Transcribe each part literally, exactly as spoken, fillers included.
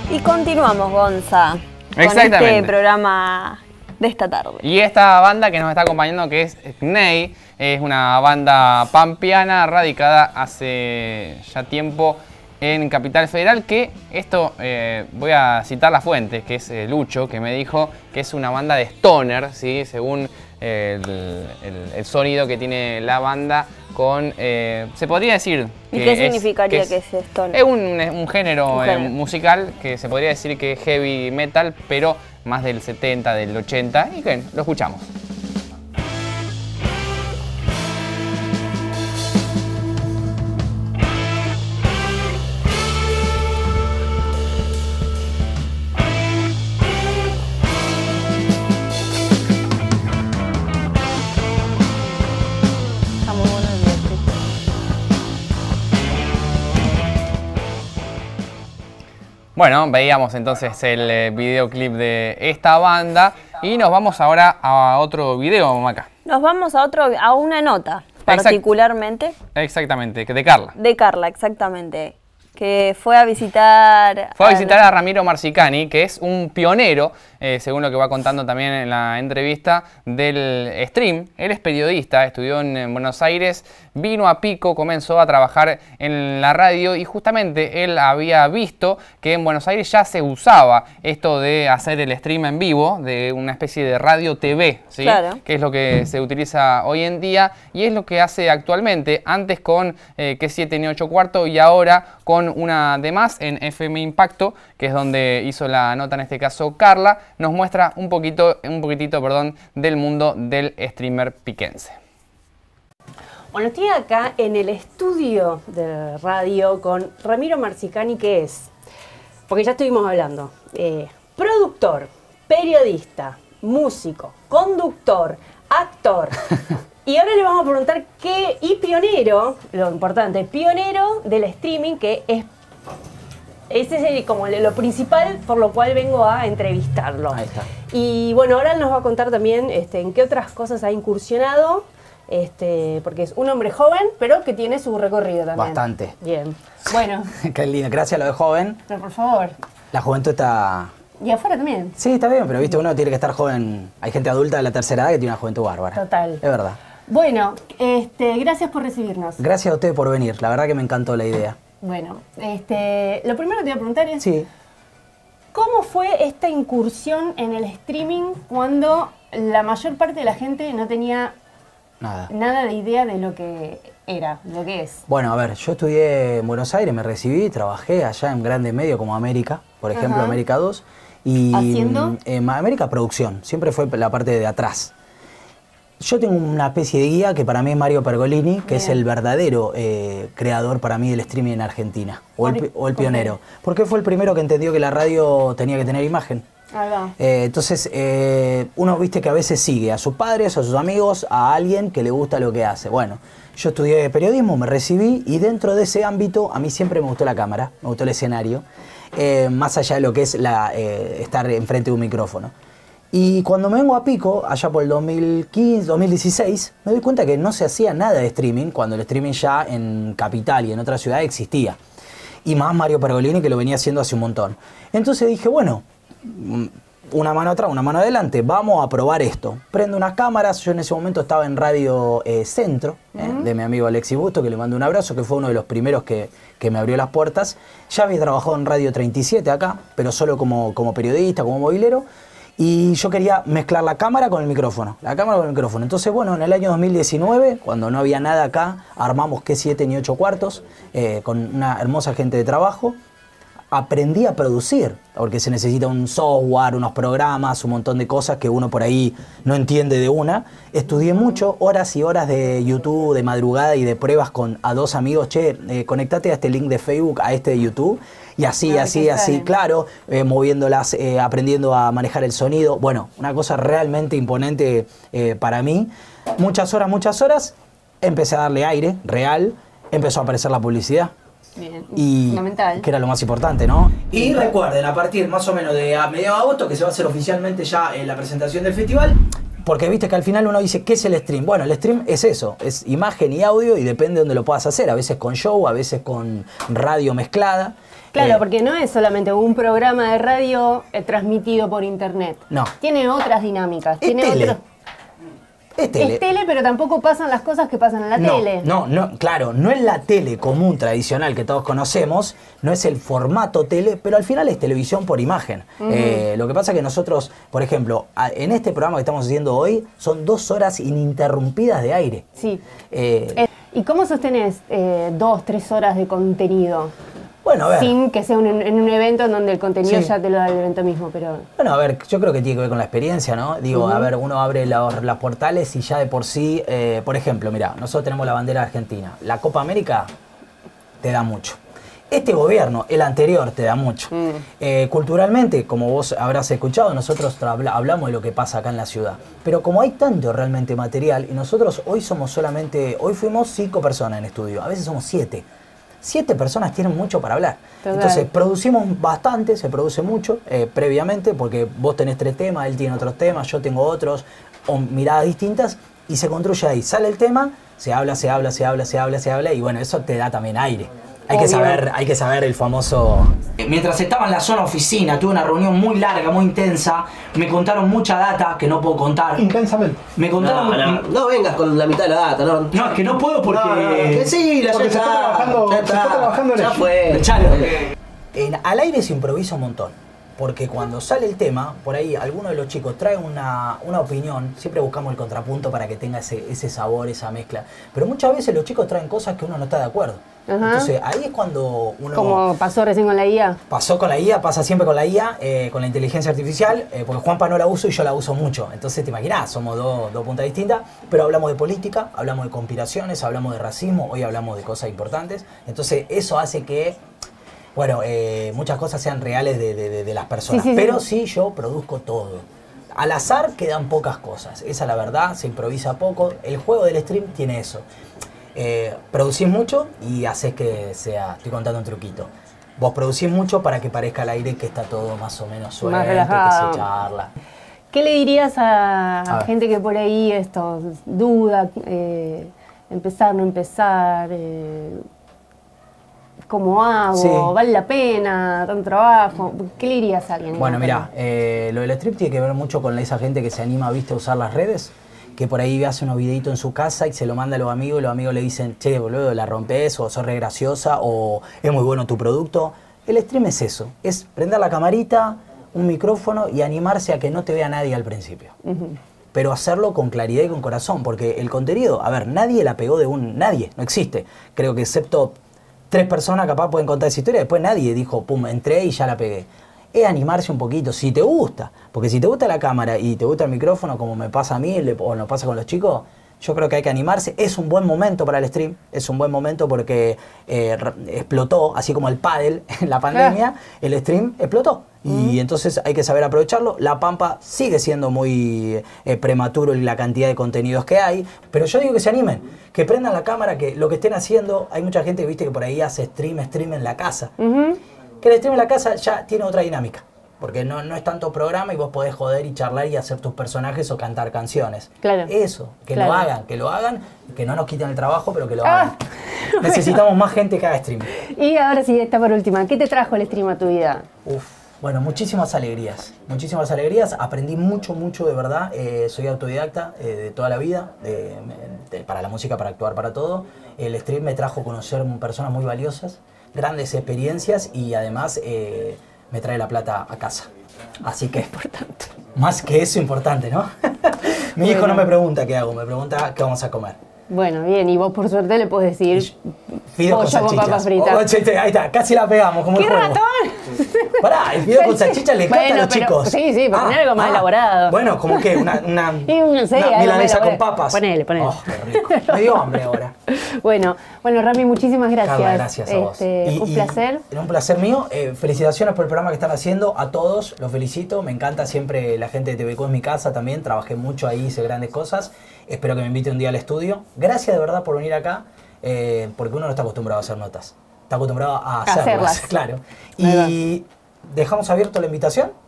Y continuamos, Gonza, con este programa de esta tarde. Y esta banda que nos está acompañando, que es Knei, es una banda pampeana radicada hace ya tiempo en Capital Federal, que esto, eh, voy a citar la fuente, que es eh, Lucho, que me dijo que es una banda de stoner, ¿sí? Según el, el, el sonido que tiene la banda con, eh, se podría decir... ¿Y qué significaría que es, que es stoner? Es un, un género, un género. Eh, musical que se podría decir que es heavy metal, pero más del setenta, del ochenta, y que lo escuchamos. Bueno, veíamos entonces el eh, videoclip de esta banda y nos vamos ahora a otro video, Maca. Nos vamos a otro, a una nota, particularmente. Exact exactamente, de Carla. De Carla, exactamente. Que fue a visitar... Fue a visitar a Ramiro Marcicani, que es un pionero, eh, según lo que va contando también en la entrevista, del stream. Él es periodista, estudió en, en Buenos Aires, vino a Pico, comenzó a trabajar en la radio y justamente él había visto que en Buenos Aires ya se usaba esto de hacer el stream en vivo, de una especie de radio T V, ¿sí? Claro. Que es lo que se utiliza hoy en día y es lo que hace actualmente, antes con eh, que siete ni ocho cuarto y ahora con una de más en F M Impacto, que es donde hizo la nota en este caso Carla, nos muestra un poquito, un poquitito, perdón, del mundo del streamer piquense. Bueno, estoy acá en el estudio de radio con Ramiro Marcicani, que es, porque ya estuvimos hablando, eh, productor, periodista, músico, conductor, actor. Y ahora le vamos a preguntar qué, y pionero, lo importante, pionero del streaming, que es, ese es el, como lo principal por lo cual vengo a entrevistarlo. Ahí está. Y bueno, ahora él nos va a contar también este, en qué otras cosas ha incursionado, este, porque es un hombre joven, pero que tiene su recorrido también. Bastante. Bien. Bueno. Qué lindo, gracias a lo de joven. Pero por favor. La juventud está... Y afuera también. Sí, está bien, pero viste, uno tiene que estar joven. Hay gente adulta de la tercera edad que tiene una juventud bárbara. Total. Es verdad. Bueno, este, gracias por recibirnos. Gracias a usted por venir, la verdad que me encantó la idea. Bueno, este, lo primero que te voy a preguntar es... Sí. ¿Cómo fue esta incursión en el streaming cuando la mayor parte de la gente no tenía Nada. nada de idea de lo que era, lo que es? Bueno, a ver, yo estudié en Buenos Aires, me recibí, trabajé allá en grandes medios como América, por ejemplo, Ajá. América dos. Y, ¿Haciendo? Eh, América Producción, siempre fue la parte de atrás. Yo tengo una especie de guía que para mí es Mario Pergolini, que Bien. es el verdadero eh, creador para mí del streaming en Argentina, o el, o el pionero. Porque fue el primero que entendió que la radio tenía que tener imagen. Ahí va. Eh, entonces, eh, uno viste que a veces sigue a sus padres, a sus amigos, a alguien que le gusta lo que hace. Bueno, yo estudié periodismo, me recibí y dentro de ese ámbito a mí siempre me gustó la cámara, me gustó el escenario, eh, más allá de lo que es la, eh, estar enfrente de un micrófono. Y cuando me vengo a Pico, allá por el dos mil quince, dos mil dieciséis, me doy cuenta que no se hacía nada de streaming, cuando el streaming ya en Capital y en otras ciudades existía. Y más Mario Pergolini, que lo venía haciendo hace un montón. Entonces dije, bueno, una mano atrás, una mano adelante, vamos a probar esto. Prendo unas cámaras, yo en ese momento estaba en Radio eh, Centro, eh, uh-huh. de mi amigo Alexis Busto, que le mando un abrazo, que fue uno de los primeros que, que me abrió las puertas. Ya había trabajado en Radio treinta y siete acá, pero solo como, como periodista, como movilero. Y yo quería mezclar la cámara con el micrófono, la cámara con el micrófono. Entonces, bueno, en el año dos mil diecinueve, cuando no había nada acá, armamos que siete ni ocho cuartos, eh, con una hermosa gente de trabajo. Aprendí a producir, porque se necesita un software, unos programas, un montón de cosas que uno por ahí no entiende de una. Estudié mucho, horas y horas de YouTube, de madrugada y de pruebas con a dos amigos. Che, eh, conectate a este link de Facebook, a este de YouTube. Y así, Claro, así, que así, salen. claro, eh, moviéndolas, eh, aprendiendo a manejar el sonido. Bueno, una cosa realmente imponente eh, para mí. Muchas horas, muchas horas. Empecé a darle aire, real. Empezó a aparecer la publicidad. Bien, Y fundamental. que era lo más importante, ¿no? Y recuerden, a partir más o menos de a mediados de agosto, que se va a hacer oficialmente ya en la presentación del festival, Porque viste que al final uno dice, ¿qué es el stream? Bueno, el stream es eso, es imagen y audio y depende de dónde lo puedas hacer. A veces con show, a veces con radio mezclada. Claro, eh, porque no es solamente un programa de radio eh, transmitido por internet. No. Tiene otras dinámicas. Es tiene tele. otros... Es tele. Es tele, pero tampoco pasan las cosas que pasan en la no, tele. No, no, claro, no es la tele común, tradicional que todos conocemos, no es el formato tele, pero al final es televisión por imagen. Uh-huh. eh, lo que pasa es que nosotros, por ejemplo, a, en este programa que estamos haciendo hoy, son dos horas ininterrumpidas de aire. Sí. Eh, eh, ¿Y cómo sostenés eh, dos, tres horas de contenido? Bueno, a ver. Sin que sea un, en un evento en donde el contenido Sí. ya te lo da el evento mismo, pero... Bueno, a ver, yo creo que tiene que ver con la experiencia, ¿no? Digo, Uh-huh. a ver, uno abre los, los portales y ya de por sí, eh, por ejemplo, mira, nosotros tenemos la bandera argentina. La Copa América te da mucho. Este gobierno, el anterior, te da mucho. Mm. Eh, culturalmente, como vos habrás escuchado, nosotros hablamos de lo que pasa acá en la ciudad. Pero como hay tanto realmente material, y nosotros hoy somos solamente, hoy fuimos cinco personas en estudio, a veces somos siete. Siete personas tienen mucho para hablar. Total. Entonces, producimos bastante, se produce mucho eh, previamente, porque vos tenés tres temas, él tiene otros temas, yo tengo otros, o miradas distintas, y se construye ahí. Sale el tema, se habla, se habla, se habla, se habla, se habla, y bueno, eso te da también aire. Hay que, saber, hay que saber el famoso... Mientras estaba en la zona oficina, tuve una reunión muy larga, muy intensa. Me contaron mucha data que no puedo contar. Intensamente. Me contaron... No, no, no vengas con la mitad de la data, no. No, es que no puedo porque... No, no, que sí, la porque ya se está trabajando, ya está, se está trabajando en ya el... fue. Echalo. En, al aire se improvisa un montón. Porque cuando sale el tema, por ahí alguno de los chicos trae una, una opinión, siempre buscamos el contrapunto para que tenga ese, ese sabor, esa mezcla. Pero muchas veces los chicos traen cosas que uno no está de acuerdo. Ajá. Entonces ahí es cuando uno... Como pasó recién con la I A. Pasó con la I A, pasa siempre con la I A, eh, con la inteligencia artificial, eh, porque Juanpa no la uso y yo la uso mucho. Entonces te imaginás, somos dos, dos puntas distintas, pero hablamos de política, hablamos de conspiraciones, hablamos de racismo, hoy hablamos de cosas importantes. Entonces eso hace que... Bueno, eh, muchas cosas sean reales de, de, de las personas, sí, sí, pero sí. sí yo produzco todo. Al azar quedan pocas cosas, esa es la verdad, se improvisa poco. El juego del stream tiene eso. Eh, producís mucho y haces que sea, estoy contando un truquito. Vos producís mucho para que parezca al aire que está todo más o menos suelto, más relajado. Que se charla. ¿Qué le dirías a, a gente que por ahí esto duda, eh, empezar, no empezar? Eh, ¿Cómo hago? Sí. ¿Vale la pena? ¿Tanto trabajo? ¿Qué le dirías a alguien? Bueno, mira, eh, lo del strip tiene que ver mucho con esa gente que se anima, viste, a usar las redes, que por ahí hace unos videitos en su casa y se lo manda a los amigos y los amigos le dicen, che, boludo, la rompes, o sos re graciosa, o es muy bueno tu producto. El stream es eso, es prender la camarita, un micrófono y animarse a que no te vea nadie al principio. Uh-huh. Pero hacerlo con claridad y con corazón, porque el contenido, a ver, nadie la pegó de un... Nadie, no existe. Creo que excepto... Tres personas capaz pueden contar esa historia, después nadie dijo, pum, entré y ya la pegué. Es animarse un poquito, si te gusta. Porque si te gusta la cámara y te gusta el micrófono, como me pasa a mí o nos pasa con los chicos, yo creo que hay que animarse. Es un buen momento para el stream, es un buen momento porque eh, explotó, así como el pádel en la pandemia, el stream explotó. Y mm. entonces hay que saber aprovecharlo. La Pampa sigue siendo muy eh, prematuro en la cantidad de contenidos que hay, pero yo digo que se animen, que prendan la cámara, que lo que estén haciendo, hay mucha gente, viste, que por ahí hace stream, stream en la casa. Uh-huh. Que el stream en la casa ya tiene otra dinámica, porque no, no es tanto programa y vos podés joder y charlar y hacer tus personajes o cantar canciones. Claro. Eso, que claro. lo hagan, que lo hagan, que no nos quiten el trabajo, pero que lo ah. hagan. Necesitamos más gente que haga stream. Y ahora sí, esta por última, ¿qué te trajo el stream a tu vida? Uf. Bueno, muchísimas alegrías, muchísimas alegrías, aprendí mucho, mucho de verdad, eh, soy autodidacta eh, de toda la vida, de, de, para la música, para actuar, para todo. El stream me trajo a conocer personas muy valiosas, grandes experiencias y además eh, me trae la plata a casa. Así que, importante. Más que eso, importante, ¿no? Mi bueno. hijo no me pregunta qué hago, me pregunta qué vamos a comer. Bueno, bien, y vos por suerte le podés decir fideo con salchichas. Papas fritas. Oh, chiste, ahí está, casi la pegamos como ¡qué el juego. ratón! Pará, el fideo con salchichas le encanta bueno, a los pero, chicos. Sí, sí, pero ah, poner algo más ah, elaborado. Bueno, como que una, una, no sé, una milanesa con papas. Ponele, ponele. Oh, qué rico. Me dio hambre ahora. Bueno, bueno, Rami, muchísimas gracias. Carla, gracias a vos. Este, y, un placer. Era un placer mío. Eh, felicitaciones por el programa que están haciendo. A todos los felicito. Me encanta siempre la gente de T V C O en mi casa también. Trabajé mucho ahí, hice grandes cosas. Espero que me invite un día al estudio. Gracias de verdad por venir acá, eh, porque uno no está acostumbrado a hacer notas. Está acostumbrado a hacerlas, hacerlas. Claro. Y dejamos abierto la invitación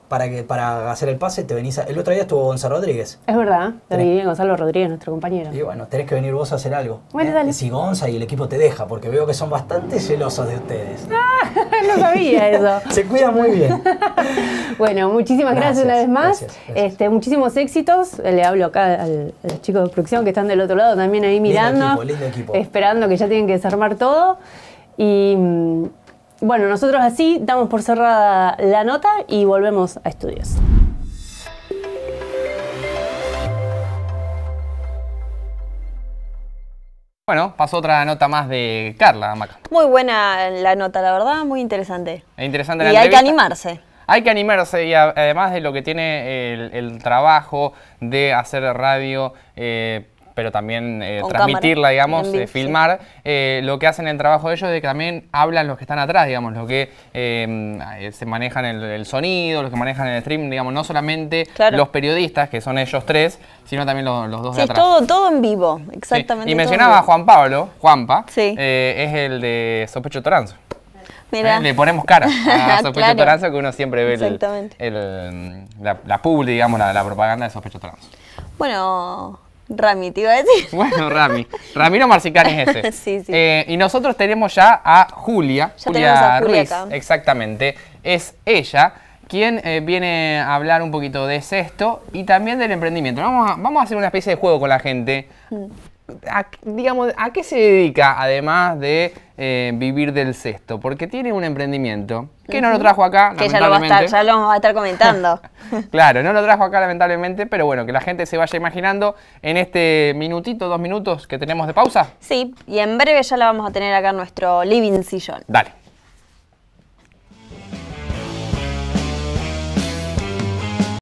para, que, para hacer el pase, te venís a... El otro día estuvo Gonzalo Rodríguez. Es verdad, lo Tenés- vi bien, Gonzalo Rodríguez, nuestro compañero. Y bueno, tenés que venir vos a hacer algo. Bueno, ¿eh? dale. Si Gonza y el equipo te deja, porque veo que son bastante celosos de ustedes. No sabía eso. Se cuidan muy bien. Bueno, muchísimas gracias, Gracias, una vez más. gracias, gracias. Este, muchísimos éxitos. Le hablo acá al- a los chicos de producción que están del otro lado también ahí mirando. equipo, lindo equipo. Esperando que ya tienen que desarmar todo. Y mm, bueno, nosotros así damos por cerrada la nota y volvemos a estudios. Bueno, pasó otra nota más de Carla, Maca. Muy buena la nota, la verdad, muy interesante. Es interesante Y la hay que entrevista. animarse. Hay que animarse y a- además de lo que tiene el, el trabajo de hacer radio, eh, pero también eh, Con transmitirla, cámara, digamos, en vivo, eh, sí. filmar, eh, lo que hacen el trabajo de ellos es que también hablan los que están atrás, digamos, los que eh, se manejan el, el sonido, los que manejan el stream, digamos, no solamente Claro. los periodistas, que son ellos tres, sino también los, los dos Sí, de es atrás. todo, todo en vivo, Sí. exactamente. Y todo mencionaba a en vivo. Juan Pablo, Juanpa, Sí. eh, es el de Sospecho Toranzo. Mira. ¿Eh? Le ponemos cara a Sospecho Claro. Toranzo, que uno siempre ve el, Exactamente. el, la, la publi, digamos, la, la propaganda de Sospecho Toranzo. Bueno, Rami, te iba a decir. Bueno, Rami. Ramiro Marcicani es ese. Sí, sí. Eh, y nosotros tenemos ya a Julia. Ya tenemos a Julia Ruiz. acá. Exactamente. Es ella quien eh, viene a hablar un poquito de Sesto y también del emprendimiento. Vamos a, vamos a hacer una especie de juego con la gente. Mm. A, digamos, ¿a qué se dedica además de eh, vivir del cesto? Porque tiene un emprendimiento que no lo trajo acá, Que ya lo, va a estar, lamentablemente. ya lo vamos a estar comentando. Claro, no lo trajo acá lamentablemente, pero bueno, que la gente se vaya imaginando en este minutito, dos minutos que tenemos de pausa. Sí, y en breve ya la vamos a tener acá en nuestro living sillón. Dale.